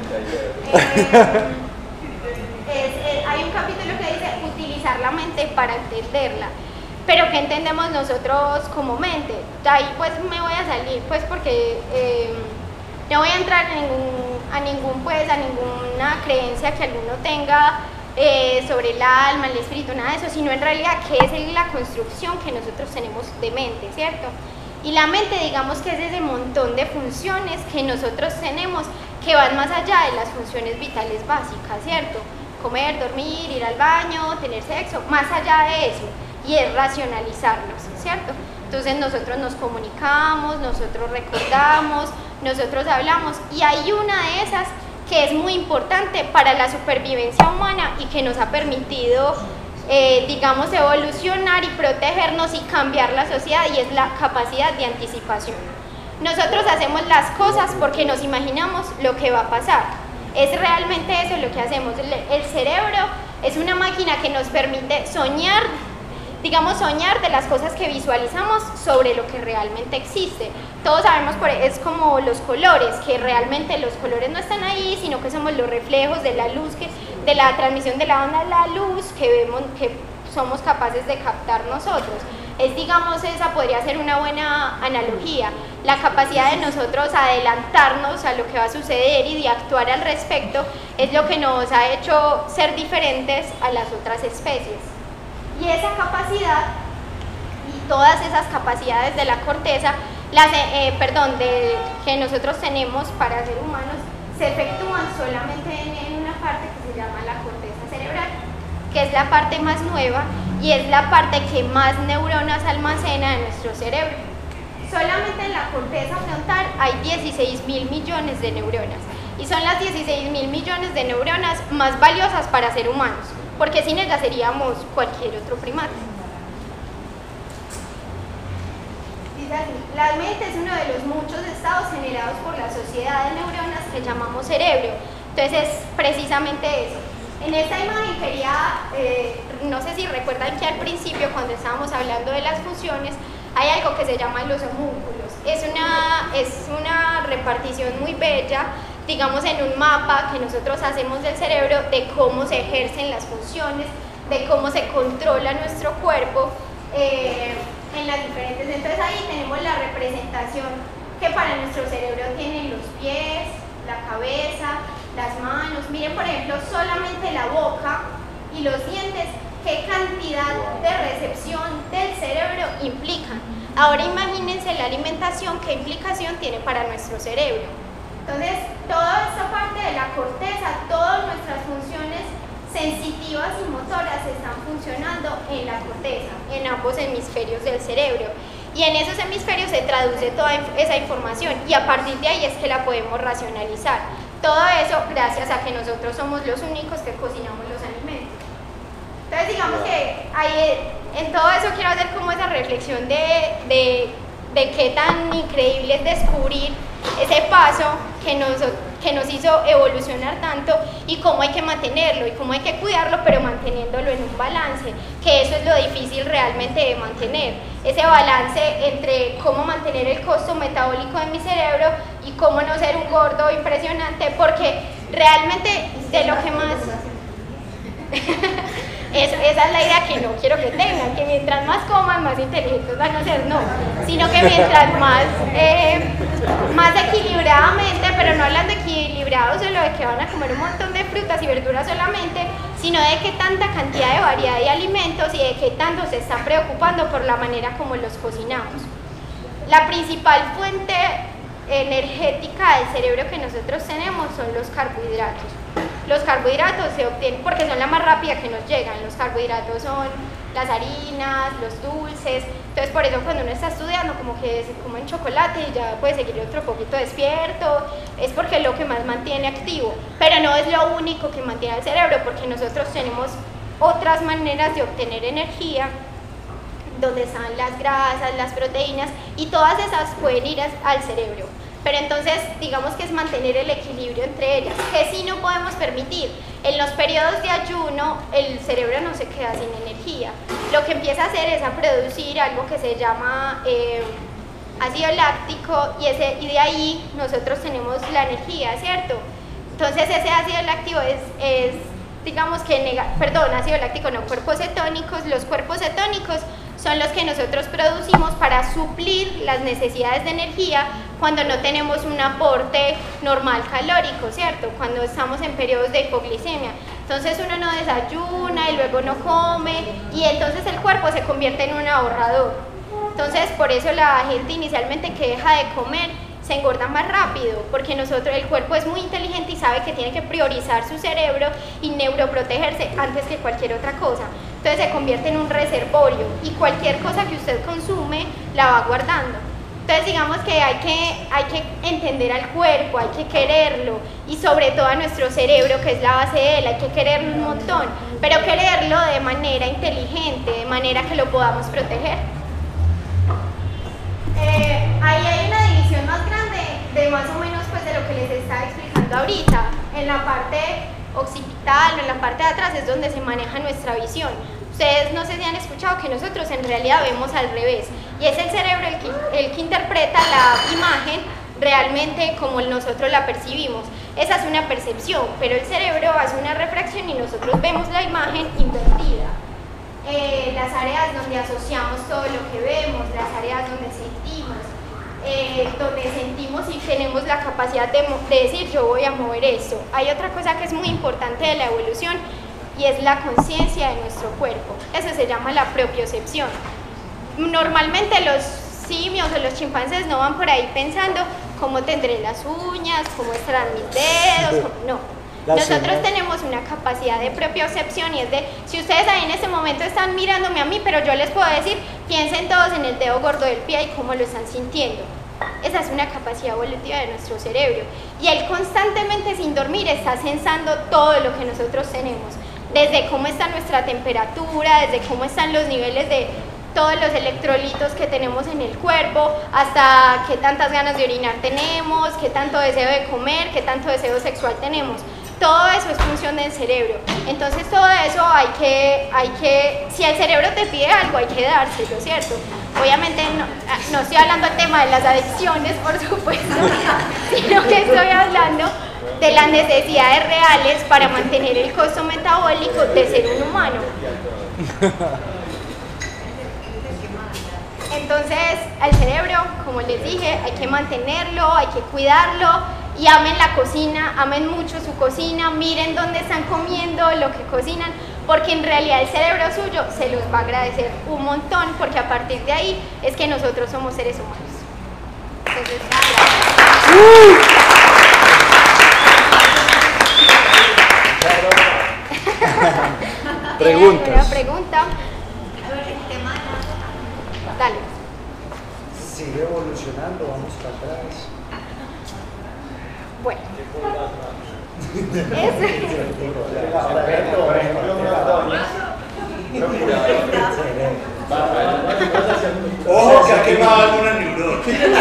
Hay un capítulo que dice utilizar la mente para entenderla. Pero ¿qué entendemos nosotros como mente? De ahí pues me voy a salir, pues porque no voy a entrar a ninguna creencia que alguno tenga sobre el alma, el espíritu, nada de eso, sino en realidad qué es la construcción que nosotros tenemos de mente, ¿cierto? Y la mente, digamos que es ese montón de funciones que nosotros tenemos que van más allá de las funciones vitales básicas, ¿cierto? Comer, dormir, ir al baño, tener sexo, más allá de eso. Y es racionalizarlos, ¿cierto? Entonces nosotros nos comunicamos, nosotros recordamos, nosotros hablamos, y hay una de esas que es muy importante para la supervivencia humana y que nos ha permitido, digamos, evolucionar y protegernos y cambiar la sociedad, y es la capacidad de anticipación. Nosotros hacemos las cosas porque nos imaginamos lo que va a pasar. Es realmente eso lo que hacemos. El cerebro es una máquina que nos permite soñar, digamos, soñar de las cosas que visualizamos sobre lo que realmente existe. Todos sabemos, es como los colores, que realmente los colores no están ahí, sino que somos los reflejos de la luz, de la transmisión de la onda de la luz que vemos, que somos capaces de captar nosotros. Digamos, esa podría ser una buena analogía, la capacidad de nosotros adelantarnos a lo que va a suceder y de actuar al respecto es lo que nos ha hecho ser diferentes a las otras especies. Y esa capacidad y todas esas capacidades de la corteza, que nosotros tenemos para ser humanos, se efectúan solamente en una parte que se llama la corteza cerebral, que es la parte más nueva y es la parte que más neuronas almacena en nuestro cerebro. Solamente en la corteza frontal hay 16.000 millones de neuronas y son las 16.000 millones de neuronas más valiosas para ser humanos, porque sin ellas seríamos cualquier otro primate. La mente es uno de los muchos estados generados por la sociedad de neuronas que llamamos cerebro. Entonces es precisamente eso. En esta imagen no sé si recuerdan que al principio, cuando estábamos hablando de las funciones, hay algo que se llama los homúnculos. Es una repartición muy bella digamos, en un mapa que nosotros hacemos del cerebro de cómo se ejercen las funciones, de cómo se controla nuestro cuerpo en las diferentes. Entonces ahí tenemos la representación que para nuestro cerebro tienen los pies, la cabeza, las manos. Miren, por ejemplo, solamente la boca y los dientes, qué cantidad de recepción del cerebro implican. Ahora imagínense la alimentación, qué implicación tiene para nuestro cerebro. Entonces, toda esta parte de la corteza, todas nuestras funciones sensitivas y motoras están funcionando en la corteza, en ambos hemisferios del cerebro. Y en esos hemisferios se traduce toda esa información y a partir de ahí es que la podemos racionalizar. Todo eso gracias a que nosotros somos los únicos que cocinamos los alimentos. Entonces digamos que ahí, en todo eso quiero hacer como esa reflexión de qué tan increíble es descubrir ese paso que nos hizo evolucionar tanto y cómo hay que mantenerlo y cómo hay que cuidarlo, pero manteniéndolo en un balance, que eso es lo difícil realmente de mantener, ese balance entre cómo mantener el costo metabólico de mi cerebro y cómo no ser un gordo impresionante, porque realmente de lo que más... esa es la idea que no quiero que tengan, que mientras más coman, más inteligentes van a ser, no, sino que mientras más equilibradamente, pero no hablando de equilibrados solo de que van a comer un montón de frutas y verduras solamente, sino de que tanta cantidad de variedad de alimentos y de que tanto se están preocupando por la manera como los cocinamos. La principal fuente energética del cerebro que nosotros tenemos son los carbohidratos. Los carbohidratos se obtienen porque son la más rápida que nos llegan. Los carbohidratos son las harinas, los dulces. Entonces por eso cuando uno está estudiando como que se come un chocolate y ya puede seguir otro poquito despierto, es porque es lo que más mantiene activo. Pero no es lo único que mantiene al cerebro, porque nosotros tenemos otras maneras de obtener energía, donde están las grasas, las proteínas, y todas esas pueden ir al cerebro. Pero entonces, digamos que es mantener el equilibrio entre ellas, que sí no podemos permitir. En los periodos de ayuno, el cerebro no se queda sin energía. Lo que empieza a hacer es a producir algo que se llama ácido láctico, y de ahí nosotros tenemos la energía, ¿cierto? Entonces ese ácido láctico es digamos que, ácido láctico no, cuerpos cetónicos. Los cuerpos cetónicos son los que nosotros producimos para suplir las necesidades de energía cuando no tenemos un aporte normal calórico, ¿cierto? Cuando estamos en periodos de hipoglicemia. Entonces uno no desayuna y luego no come, y entonces el cuerpo se convierte en un ahorrador. Entonces por eso la gente inicialmente que deja de comer se engorda más rápido, porque el cuerpo es muy inteligente y sabe que tiene que priorizar su cerebro y neuroprotegerse antes que cualquier otra cosa. Entonces se convierte en un reservorio y cualquier cosa que usted consume la va guardando. Entonces digamos que hay que entender al cuerpo, hay que quererlo, y sobre todo a nuestro cerebro, que es la base de él, hay que quererlo un montón, pero quererlo de manera inteligente, de manera que lo podamos proteger. Ahí hay una división más grande de más o menos pues de lo que les estaba explicando ahorita. En la parte occipital o en la parte de atrás es donde se maneja nuestra visión. Ustedes no sé si han escuchado que nosotros en realidad vemos al revés, y es el cerebro el que interpreta la imagen realmente como nosotros la percibimos. Esa es una percepción, pero el cerebro hace una refracción y nosotros vemos la imagen invertida. Las áreas donde asociamos todo lo que vemos, las áreas donde sentimos y tenemos la capacidad de decir yo voy a mover esto. Hay otra cosa que es muy importante de la evolución, y es la conciencia de nuestro cuerpo. Eso se llama la propiocepción. Normalmente los simios o los chimpancés no van por ahí pensando cómo tendré las uñas, cómo estarán mis dedos, no. Nosotros tenemos una capacidad de propiocepción, y es de, si ustedes ahí en este momento están mirándome a mí, pero yo les puedo decir, piensen todos en el dedo gordo del pie y cómo lo están sintiendo. Esa es una capacidad evolutiva de nuestro cerebro, y él constantemente sin dormir está sensando todo lo que nosotros tenemos, desde cómo está nuestra temperatura, desde cómo están los niveles de todos los electrolitos que tenemos en el cuerpo, hasta qué tantas ganas de orinar tenemos, qué tanto deseo de comer, qué tanto deseo sexual tenemos. todo eso es función del cerebro. Entonces todo eso hay que, si el cerebro te pide algo, hay que dárselo, ¿cierto? Obviamente no estoy hablando del tema de las adicciones, por supuesto, sino que estoy hablando de las necesidades reales para mantener el costo metabólico de ser un humano. Entonces, al cerebro, como les dije, hay que mantenerlo, hay que cuidarlo y amen la cocina, amen mucho su cocina, miren dónde están comiendo, lo que cocinan, porque en realidad el cerebro suyo se los va a agradecer un montón, porque a partir de ahí es que nosotros somos seres humanos. Entonces, Preguntas. Una pregunta. A ver, el tema de la... Dale. Sigue evolucionando, vamos para atrás. Bueno. Por ejemplo, unas doñas. Ojo, que ha quemado alguna neurona.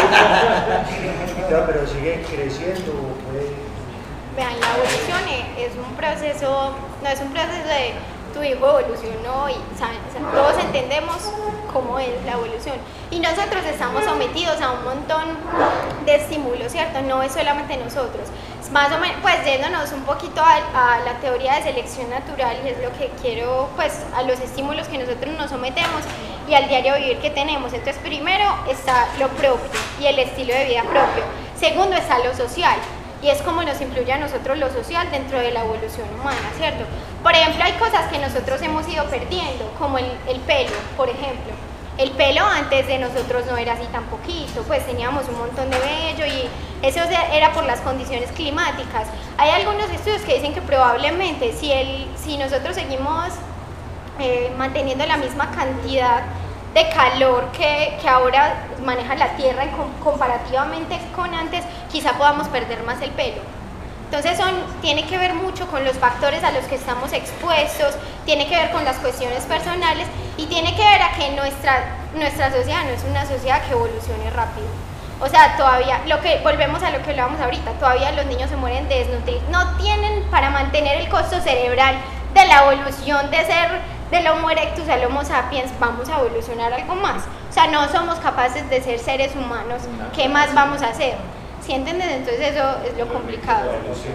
No, pero sigue creciendo. Vean, la evolución es un proceso, no es un proceso de tu hijo evolucionó y ¿saben? O sea, todos entendemos cómo es la evolución y nosotros estamos sometidos a un montón de estímulos, ¿cierto? No es solamente nosotros, es más o menos, pues yéndonos un poquito a la teoría de selección natural, y es lo que quiero, pues a los estímulos que nosotros nos sometemos y al diario vivir que tenemos. Entonces primero está lo propio y el estilo de vida propio, segundo está lo social. Y es como nos influye a nosotros lo social dentro de la evolución humana, ¿cierto? Por ejemplo, hay cosas que nosotros hemos ido perdiendo, como el pelo, por ejemplo. El pelo antes de nosotros no era así tan poquito, pues teníamos un montón de vello y eso era por las condiciones climáticas. Hay algunos estudios que dicen que probablemente si nosotros seguimos manteniendo la misma cantidad de calor que ahora maneja la Tierra comparativamente con antes, quizá podamos perder más el pelo. Entonces tiene que ver mucho con los factores a los que estamos expuestos, tiene que ver con las cuestiones personales y tiene que ver a que nuestra sociedad no es una sociedad que evolucione rápido. O sea, todavía, volvemos a lo que hablábamos ahorita, todavía los niños se mueren de desnutrición, no tienen para mantener el costo cerebral de la evolución de ser del Homo erectus al Homo sapiens, vamos a evolucionar algo más. O sea, no somos capaces de ser seres humanos, ¿qué más vamos a hacer? ¿Sí entienden? Entonces eso es lo complicado.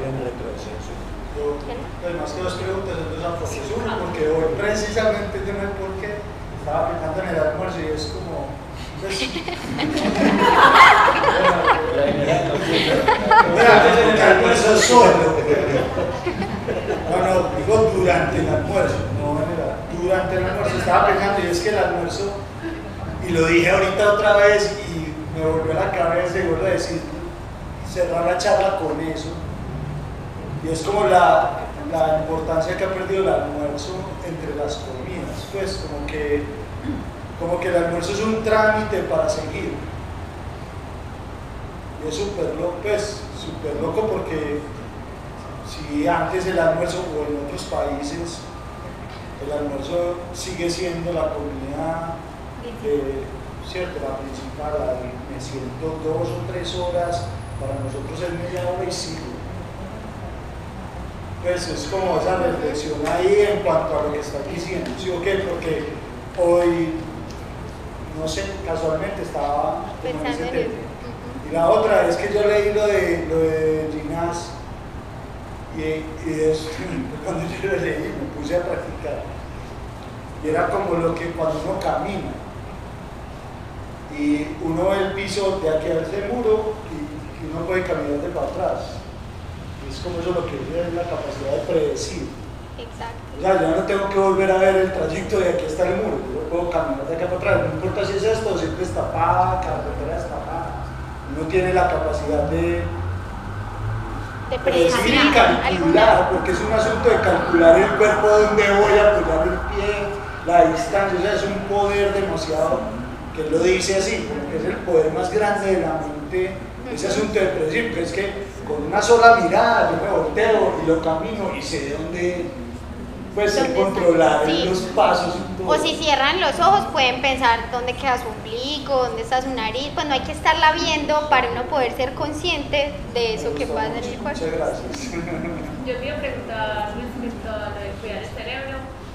Más que dos preguntas, entonces una, porque hoy precisamente el tema del por qué estaba pensando en el almuerzo y es como... el almuerzo solo. No, digo durante el almuerzo, durante el almuerzo estaba pensando, y es que el almuerzo, y lo dije ahorita otra vez y me volvió a la cabeza y vuelvo a decir, cerrar la charla con eso, y es como la importancia que ha perdido el almuerzo entre las comidas, pues como que el almuerzo es un trámite para seguir, y es súper loco porque si antes el almuerzo o en otros países el almuerzo sigue siendo la comida cierto, la principal, me siento 2 o 3 horas, para nosotros es media hora y sigo. Pues es como esa reflexión ahí en cuanto a lo que estás diciendo, ¿sí o qué? Porque hoy, no sé, casualmente estaba en ese tema. Y la otra es que yo leí lo de Ginás y cuando yo lo leí me puse a practicar. Y era como lo que cuando uno camina y uno ve el piso de aquí a ese muro y uno puede caminar de para atrás. Y es como eso lo que es la capacidad de predecir. Exacto. O sea, yo no tengo que volver a ver el trayecto de aquí hasta el muro, yo puedo caminar de acá para atrás, no importa si es esto, siempre es tapada, carretera destapada. Uno tiene la capacidad de predecir y calcular, porque es un asunto de calcular el cuerpo, dónde voy a apoyar el pie, la distancia, o sea, es un poder demasiado, que él lo dice así, porque es el poder más grande de la mente, ese asunto de predecir, porque es que con una sola mirada yo me volteo y lo camino y sé de dónde Pues dónde están. controlar Sí. los pasos y todo. O si cierran los ojos pueden pensar dónde queda su ombligo, dónde está su nariz, pues no hay que estarla viendo para uno poder ser consciente de eso que pasa en el cuerpo. Muchas gracias. Yo te iba a preguntar respecto a lo de cuidar el cerebro,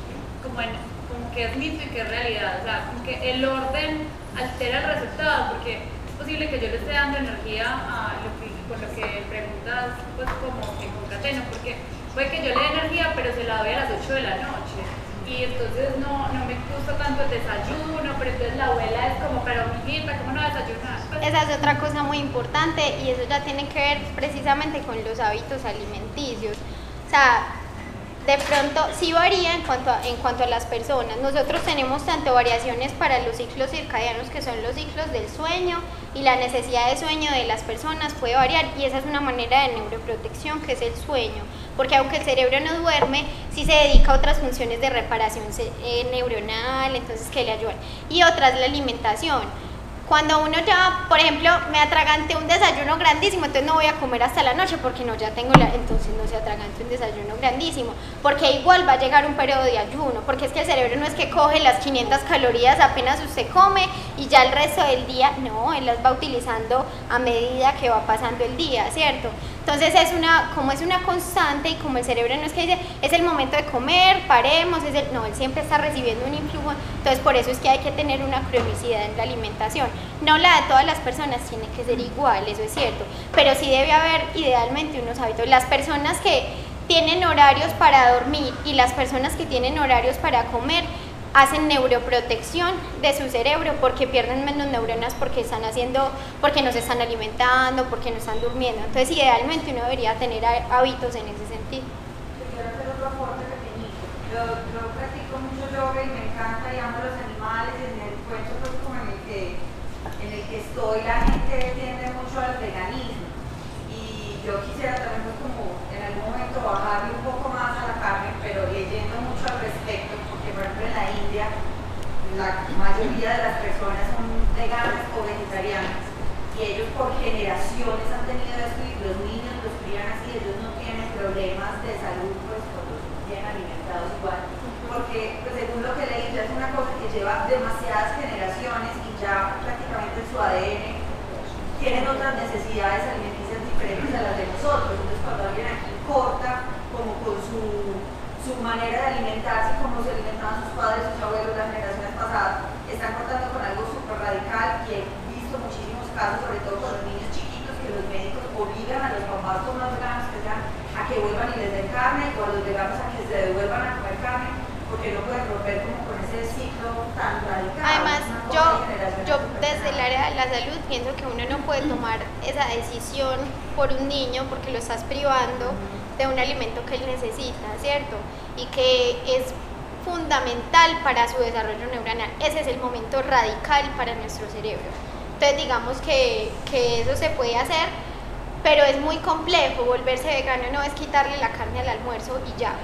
como qué es mito y qué es realidad, o sea, como que el orden altera el resultado, porque es posible que yo le esté dando energía a con lo que preguntas, pues como en concateno, porque puede que yo le dé energía, pero se la doy a las 8 de la noche, y entonces no me gusta tanto el desayuno, pero entonces la abuela es como, pero mijita, ¿cómo no desayunas? Pues, Esa es otra cosa muy importante y eso ya tiene que ver precisamente con los hábitos alimenticios. O sea, de pronto sí varía en cuanto a las personas. Nosotros tenemos tanto variaciones para los ciclos circadianos, que son los ciclos del sueño, y la necesidad de sueño de las personas puede variar, y esa es una manera de neuroprotección, que es el sueño, porque aunque el cerebro no duerme, sí se dedica a otras funciones de reparación neuronal, entonces que le ayudan, y otra es la alimentación. Cuando uno ya, por ejemplo, me atraganté un desayuno grandísimo, entonces no voy a comer hasta la noche porque no, ya tengo entonces no se atragante un desayuno grandísimo, porque igual va a llegar un periodo de ayuno, porque es que el cerebro no es que coge las 500 calorías apenas usted come y ya el resto del día, no, él las va utilizando a medida que va pasando el día, ¿cierto? Entonces como es una constante y como el cerebro no es que dice, es el momento de comer, paremos, no, él siempre está recibiendo un influjo, entonces por eso es que hay que tener una cronicidad en la alimentación. No la de todas las personas tiene que ser igual, eso es cierto, pero sí debe haber idealmente unos hábitos. Las personas que tienen horarios para dormir y las personas que tienen horarios para comer hacen neuroprotección de su cerebro porque pierden menos neuronas porque no se están alimentando, porque no están durmiendo. Entonces idealmente uno debería tener hábitos en ese sentido. Quiero hacer otro aporte pequeñito. Yo practico mucho yoga y me encanta y amo los animales, y en el cuento pues, como en el que estoy, la gente tiende mucho al veganismo, y yo quisiera también pues, como en algún momento bajarle un poco más a la carne, pero leyendo mucho al respecto, porque por ejemplo en la India la mayoría de las personas son veganas o vegetarianas, y ellos por generaciones han tenido esto, y los niños los crían así, ellos no tienen problemas de salud pues cuando son bien alimentados igual, porque pues, según lo que leí ya es una cosa que lleva demasiadas generaciones y ya prácticamente en su ADN tienen otras necesidades alimenticias diferentes a las de nosotros. Entonces cuando alguien aquí corta como con su manera de alimentarse, como se alimentaban sus padres, sus abuelos, las generaciones pasadas, están cortando con algo súper radical, y he visto muchísimos casos, sobre todo con los niños chiquitos, que los médicos obligan a los papás con los veganos que sean a que vuelvan y les den carne, o a los veganos a que se devuelvan a comer carne, porque no pueden romper como con ese ciclo tan radical. Además, yo desde el área de la salud pienso que uno no puede tomar esa decisión por un niño porque lo estás privando de un alimento que él necesita, ¿cierto? Y que es fundamental para su desarrollo neuronal. Ese es el momento radical para nuestro cerebro. Entonces digamos que eso se puede hacer, pero es muy complejo. Volverse vegano no es quitarle la carne al almuerzo y ya.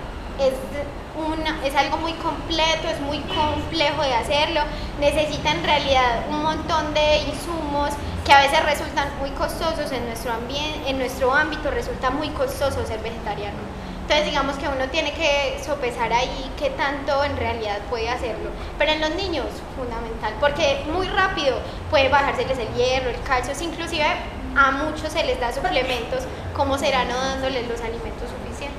Es algo muy completo, es muy complejo de hacerlo, necesita en realidad un montón de insumos que a veces resultan muy costosos en nuestro ámbito, resulta muy costoso ser vegetariano. Entonces digamos que uno tiene que sopesar ahí qué tanto en realidad puede hacerlo, pero en los niños fundamental, porque muy rápido puede bajárseles el hierro, el calcio, inclusive a muchos se les da suplementos, ¿cómo será no dándoles los alimentos suficientes?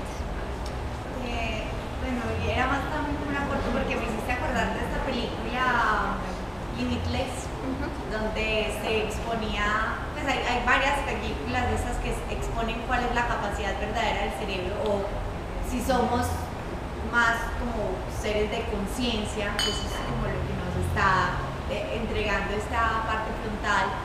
Bueno, y era más también como un aporte porque me hiciste acordar de esta película Limitless, donde se exponía, pues hay varias películas de esas que exponen cuál es la capacidad verdadera del cerebro, o si somos más como seres de conciencia, pues es como lo que nos está entregando esta parte frontal.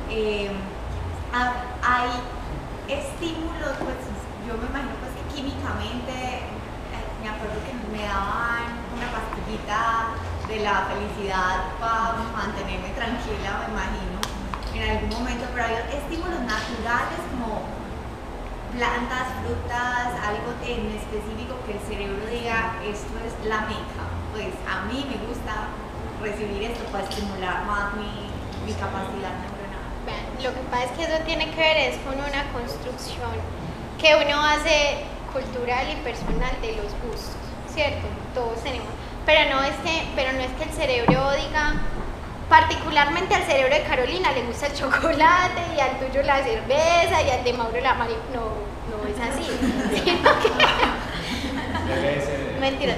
Hay estímulos, pues yo me imagino pues que químicamente, me acuerdo que me daban una pastillita de la felicidad para mantenerme tranquila, me imagino, en algún momento, pero hay estímulos naturales como plantas, frutas, algo en específico que el cerebro diga, esto es la meca, pues a mí me gusta recibir esto para estimular más mi capacidad neuronal. Lo que pasa es que eso tiene que ver es con una construcción que uno hace cultural y personal de los gustos, ¿cierto? Todos tenemos, pero no es que el cerebro diga, particularmente al cerebro de Carolina le gusta el chocolate y al tuyo la cerveza y al de Mauro la marihuana. No es así, sino que... Mentira.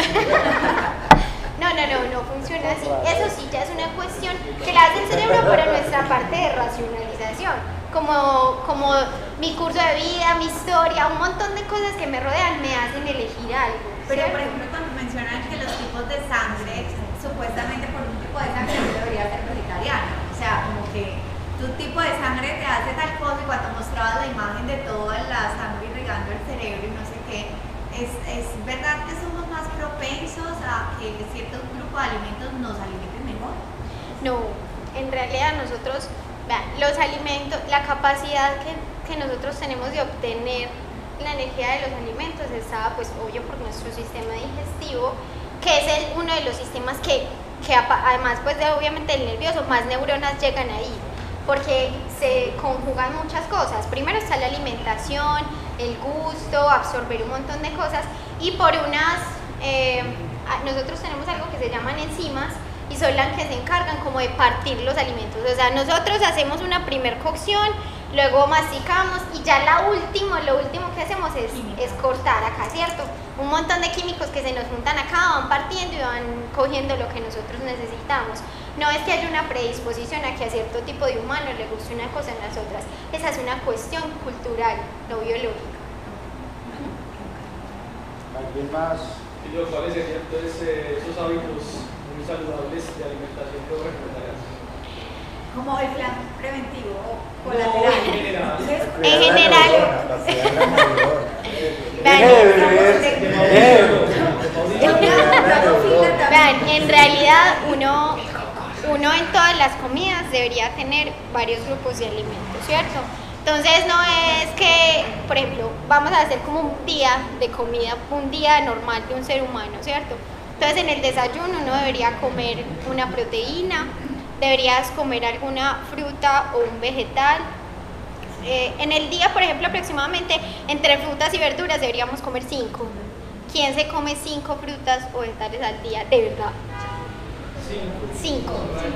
No funciona así. Eso sí ya es una cuestión que la hace el cerebro, pero nuestra parte de racionalización. Como mi curso de vida, mi historia, un montón de cosas que me rodean me hacen elegir algo. Pero ¿cierto? por ejemplo cuando mencionan que los tipos de sangre, supuestamente por un tipo de sangre no debería ser vegetariano. O sea, como que tu tipo de sangre te hace tal cosa y cuando mostrabas la imagen de toda la sangre irrigando el cerebro y no sé qué, ¿es verdad que somos más propensos a que ciertos grupos de alimentos nos alimenten mejor? No, en realidad nosotros, vean, los alimentos, la capacidad que nosotros tenemos de obtener la energía de los alimentos está pues obvio por nuestro sistema digestivo, que es uno de los sistemas que además pues de obviamente el nervioso, más neuronas llegan ahí, porque se conjugan muchas cosas. Primero está la alimentación, el gusto, absorber un montón de cosas, y por nosotros tenemos algo que se llaman enzimas, y son las que se encargan como de partir los alimentos. O sea, nosotros hacemos una primer cocción, luego masticamos y ya lo último que hacemos es cortar acá, ¿cierto? Un montón de químicos que se nos juntan acá, van partiendo y van cogiendo lo que nosotros necesitamos. No es que haya una predisposición a que a cierto tipo de humanos le guste una cosa en las otras. Esa es una cuestión cultural, no biológica. ¿Alguien más? ¿Y cuáles serían entonces esos hábitos muy saludables de alimentación que vos recomendarías? Como el plan preventivo o colateral. En general. Vean, en realidad uno en todas las comidas debería tener varios grupos de alimentos, ¿cierto? Entonces no es que, por ejemplo, vamos a hacer como un día de comida, un día normal de un ser humano, ¿cierto? Entonces en el desayuno uno debería comer una proteína, deberías comer alguna fruta o un vegetal. En el día, por ejemplo, aproximadamente entre frutas y verduras deberíamos comer 5. ¿Quién se come 5 frutas o vegetales al día? De verdad. 5.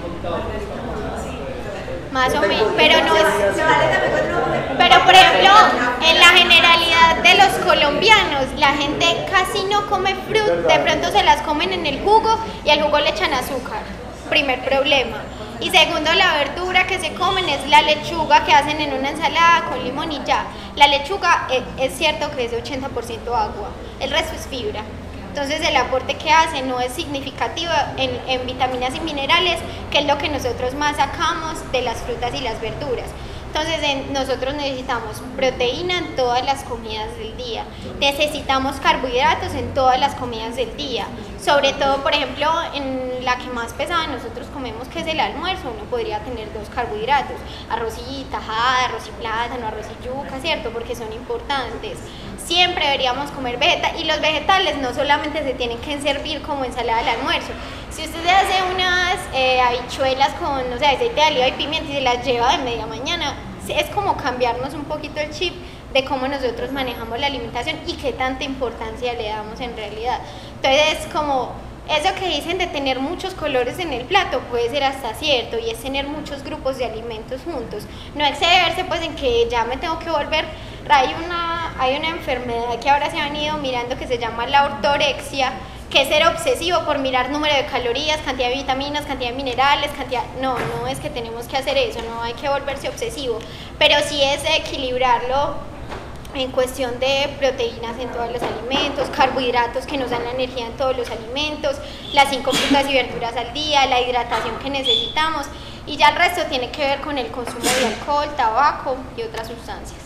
Más o menos, pero no es... Pero por ejemplo, en la generalidad de los colombianos, la gente casi no come fruta, de pronto se las comen en el jugo y al jugo le echan azúcar. Primer problema. Y segundo, la verdura que se comen es la lechuga que hacen en una ensalada con limón y ya. La lechuga es cierto que es de 80% agua, el resto es fibra. Entonces el aporte que hace no es significativo en vitaminas y minerales, que es lo que nosotros más sacamos de las frutas y las verduras. Entonces nosotros necesitamos proteína en todas las comidas del día, necesitamos carbohidratos en todas las comidas del día, sobre todo por ejemplo en la que más pesada nosotros comemos, que es el almuerzo, uno podría tener 2 carbohidratos, arroz y tajada, arroz y plátano, arroz y yuca, ¿cierto? Porque son importantes. Siempre deberíamos comer vegetales, y los vegetales no solamente se tienen que servir como ensalada al almuerzo. Si usted se hace unas habichuelas con, no sé, aceite de oliva y pimienta y se las lleva de media mañana, es como cambiarnos un poquito el chip de cómo nosotros manejamos la alimentación y qué tanta importancia le damos en realidad. Entonces, como eso que dicen de tener muchos colores en el plato puede ser hasta cierto, y es tener muchos grupos de alimentos juntos. No excederse pues en que ya me tengo que volver... Hay una enfermedad que ahora se han ido mirando que se llama la ortorexia, que es ser obsesivo por mirar número de calorías, cantidad de vitaminas, cantidad de minerales, no es que tenemos que hacer eso, no hay que volverse obsesivo, pero sí es equilibrarlo en cuestión de proteínas en todos los alimentos, carbohidratos que nos dan la energía en todos los alimentos, las 5 frutas y verduras al día, la hidratación que necesitamos, y ya el resto tiene que ver con el consumo de alcohol, tabaco y otras sustancias.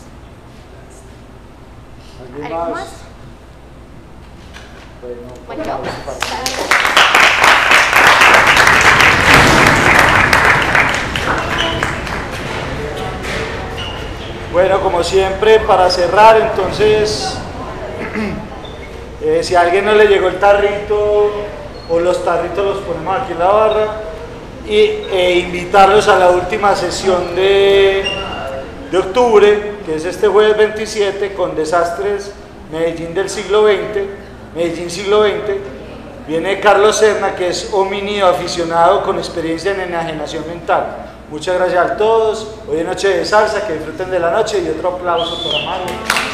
¿Algo más? Bueno, Bueno, como siempre, para cerrar, entonces, si a alguien no le llegó el tarrito, o los tarritos los ponemos aquí en la barra, e invitarlos a la última sesión de octubre, que es este jueves 27, con Desastres Medellín del siglo XX, Medellín siglo XX. Viene Carlos Serna, que es homínido aficionado con experiencia en enajenación mental. Muchas gracias a todos. Hoy es noche de salsa, que disfruten de la noche y otro aplauso para Mario.